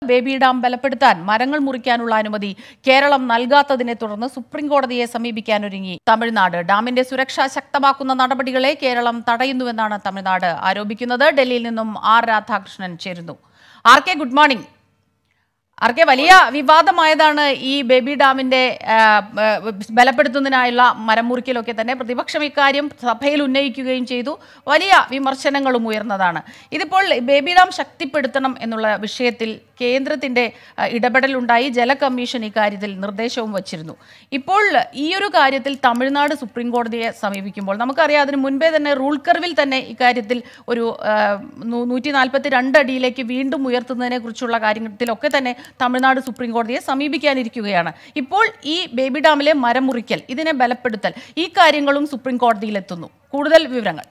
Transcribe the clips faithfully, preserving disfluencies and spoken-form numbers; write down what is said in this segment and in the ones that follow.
Baby dam ബലപ്പെടുത്താൻ മരങ്ങൾ മുറിക്കാനുള്ള അനുമതി കേരളം നൽകാത്തതിനെ തുടർന്ന് സുപ്രീം കോടതിയെ സമീപിക്കാനൊരുങ്ങി തമിഴ്നാട്. ഡാമിന്റെ സുരക്ഷ ശക്തമാക്കുന്ന നടപടികളെ കേരളം തടയുന്നുവെന്നാണ് തമിഴ്നാട് ആരോപിക്കുന്നത്. ഡൽഹിയിൽ നിന്നും ആർ രാധാകൃഷ്ണൻ ചേരുന്നു. R K, good morning. R K, വലിയ വിവാദമായതാണ് ഈ ബേബി ഡാമിന്റെ ബലപ്പെടുത്തുന്നതിനായുള്ള മരം മുറിക്കലൊക്കെ തന്നെ. പ്രതിപക്ഷം ഇക്കാര്യം സഭയിൽ ഉന്നയിക്കുകയും ചെയ്തു. വലിയ വിമർശനങ്ങളും ഉയർന്നതാണ്. ഇതിപ്പോൾ ബേബി ഡാം ശക്തിപ്പെടുത്തണം എന്നുള്ള വിഷയത്തിൽ കേന്ദ്രത്തിന്റെ ഇടപെടലുണ്ടായി. ജല കമ്മീഷൻ ഇക്കാര്യത്തിൽ നിർദ്ദേശവും വച്ചിരുന്നു. ഇപ്പോൾ ഈ ഒരു കാര്യത്തിൽ തമിഴ്നാട് സുപ്രീം കോടതിയെ സമീപിക്കുമ്പോൾ നമുക്കറിയാം, അതിന് മുൻപേ തന്നെ റൂൾ കർവിൽ തന്നെ ഇക്കാര്യത്തിൽ ഒരു നൂറ്റി നാൽപ്പത്തി രണ്ട് അടിയിലേക്ക് വീണ്ടും ഉയർത്തുന്നതിനെ കുറിച്ചുള്ള കാര്യത്തിലൊക്കെ തന്നെ തമിഴ്നാട് സുപ്രീം കോടതിയെ സമീപിക്കാനിരിക്കുകയാണ്. ഇപ്പോൾ ഈ ബേബി ഡാമിലെ മരം മുറിക്കൽ, ഇതിനെ ബലപ്പെടുത്തൽ, ഈ കാര്യങ്ങളും സുപ്രീം കോടതിയിലെത്തുന്നു. കൂടുതൽ വിവരങ്ങൾ.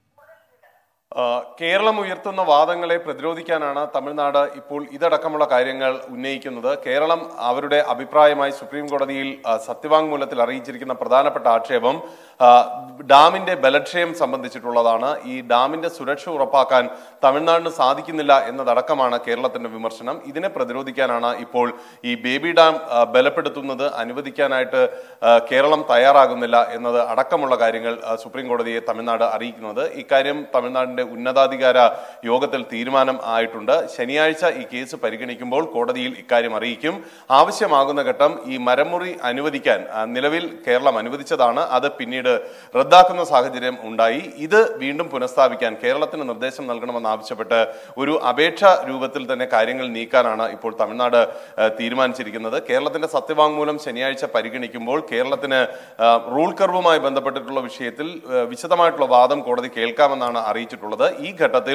കേരളം ഉയർത്തുന്ന വാദങ്ങളെ പ്രതിരോധിക്കാനാണ് തമിഴ്നാട് ഇപ്പോൾ ഇതടക്കമുള്ള കാര്യങ്ങൾ ഉന്നയിക്കുന്നത്. കേരളം അവരുടെ അഭിപ്രായമായി സുപ്രീം കോടതിയിൽ സത്യവാങ്മൂലത്തിൽ അറിയിച്ചിരിക്കുന്ന പ്രധാനപ്പെട്ട ആക്ഷേപം ഡാമിന്റെ ബലക്ഷയം സംബന്ധിച്ചിട്ടുള്ളതാണ്. ഈ ഡാമിന്റെ സുരക്ഷ ഉറപ്പാക്കാൻ തമിഴ്നാടിന് സാധിക്കുന്നില്ല എന്നതടക്കമാണ് കേരളത്തിന്റെ വിമർശനം. ഇതിനെ പ്രതിരോധിക്കാനാണ് ഇപ്പോൾ ഈ ബേബി ഡാം ബലപ്പെടുത്തുന്നത് അനുവദിക്കാനായിട്ട് കേരളം തയ്യാറാകുന്നില്ല എന്നത് അടക്കമുള്ള കാര്യങ്ങൾ സുപ്രീം കോടതിയെ തമിഴ്നാട് അറിയിക്കുന്നത്. ഇക്കാര്യം തമിഴ്നാടിന്റെ ഉന്നതാധികാര യോഗത്തിൽ തീരുമാനം ആയിട്ടുണ്ട്. ശനിയാഴ്ച ഈ കേസ് പരിഗണിക്കുമ്പോൾ കോടതിയിൽ ഇക്കാര്യം അറിയിക്കും. ആവശ്യമാകുന്ന ഘട്ടം ഈ മരമുറി അനുവദിക്കാൻ നിലവിൽ കേരളം അനുവദിച്ചതാണ്. അത് പിന്നീട് റദ്ദാക്കുന്ന സാഹചര്യം ഉണ്ടായി. ഇത് വീണ്ടും പുനഃസ്ഥാപിക്കാൻ കേരളത്തിന് നിർദ്ദേശം നൽകണമെന്ന് ആവശ്യപ്പെട്ട് ഒരു അപേക്ഷ രൂപത്തിൽ തന്നെ കാര്യങ്ങൾ നീക്കാനാണ് ഇപ്പോൾ തമിഴ്നാട് തീരുമാനിച്ചിരിക്കുന്നത്. കേരളത്തിന്റെ സത്യവാങ്മൂലം ശനിയാഴ്ച പരിഗണിക്കുമ്പോൾ കേരളത്തിന് റൂൾ കർവുമായി ബന്ധപ്പെട്ടിട്ടുള്ള വിഷയത്തിൽ വിശദമായിട്ടുള്ള വാദം കോടതി കേൾക്കാമെന്നാണ് അറിയിച്ചിട്ടുള്ളത്. ഈ ഘട്ടത്തിൽ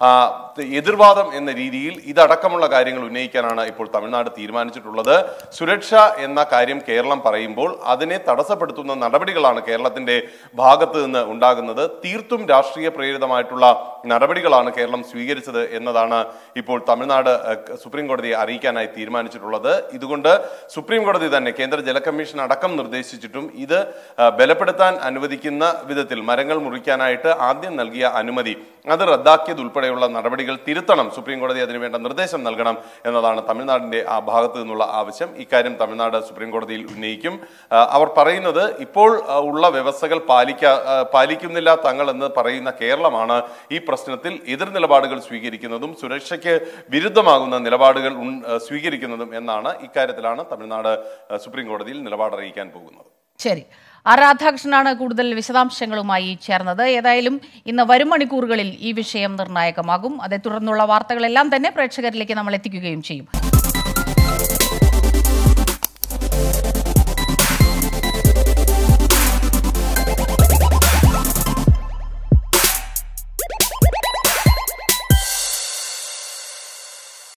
എതിർവാദം എന്ന രീതിയിൽ ഇതടക്കമുള്ള കാര്യങ്ങൾ ഉന്നയിക്കാനാണ് ഇപ്പോൾ തമിഴ്നാട് തീരുമാനിച്ചിട്ടുള്ളത്. സുരക്ഷ എന്ന കാര്യം കേരളം പറയുമ്പോൾ അതിനെ തടസ്സപ്പെടുത്തുന്ന നടപടികളാണ് കേരളത്തിന്റെ ഭാഗത്ത് നിന്ന് ഉണ്ടാകുന്നത്. തീർത്തും രാഷ്ട്രീയ പ്രേരിതമായിട്ടുള്ള നടപടികളാണ് കേരളം സ്വീകരിച്ചത് എന്നതാണ് ഇപ്പോൾ തമിഴ്നാട് സുപ്രീം കോടതിയെ അറിയിക്കാനായി തീരുമാനിച്ചിട്ടുള്ളത്. ഇതുകൊണ്ട് സുപ്രീം കോടതി തന്നെ കേന്ദ്ര ജല കമ്മീഷൻ അടക്കം നിർദ്ദേശിച്ചിട്ടും ഇത് ബലപ്പെടുത്താൻ അനുവദിക്കുന്ന വിധത്തിൽ മരങ്ങൾ മുറിക്കാനായിട്ട് ആദ്യം നൽകിയ അനുമതി അത് റദ്ദാക്കിയതുൾപ്പെടെയുള്ള നടപടികൾ തിരുത്തണം. സുപ്രീം കോടതി അതിനുവേണ്ട നിർദ്ദേശം നൽകണം എന്നതാണ് തമിഴ്നാടിന്റെ ആ ഭാഗത്ത് നിന്നുള്ള ആവശ്യം. ഇക്കാര്യം തമിഴ്നാട് സുപ്രീം കോടതിയിൽ ഉന്നയിക്കും. അവർ പറയുന്നത് ഇപ്പോൾ ഉള്ള വ്യവസ്ഥകൾ പാലിക്കാ പാലിക്കുന്നില്ല തങ്ങൾ എന്ന് പറയുന്ന കേരളമാണ് ഈ പ്രശ്നത്തിൽ എതിർ നിലപാടുകൾ സ്വീകരിക്കുന്നതും സുരക്ഷയ്ക്ക് വിരുദ്ധമാകുന്ന നിലപാടുകൾ സ്വീകരിക്കുന്നതും എന്നാണ്. ഇക്കാര്യത്തിലാണ് തമിഴ്നാട് സുപ്രീം കോടതിയിൽ നിലപാടറിയിക്കാൻ പോകുന്നത്. ശരി, ആർ രാധാകൃഷ്ണനാണ് കൂടുതൽ വിശദാംശങ്ങളുമായി ചേർന്നത്. ഏതായാലും ഇന്ന് വരും മണിക്കൂറുകളിൽ ഈ വിഷയം നിർണായകമാകും. അതേ തുടർന്നുള്ള വാർത്തകളെല്ലാം തന്നെ പ്രേക്ഷകരിലേക്ക് നമ്മൾ എത്തിക്കുകയും ചെയ്യും.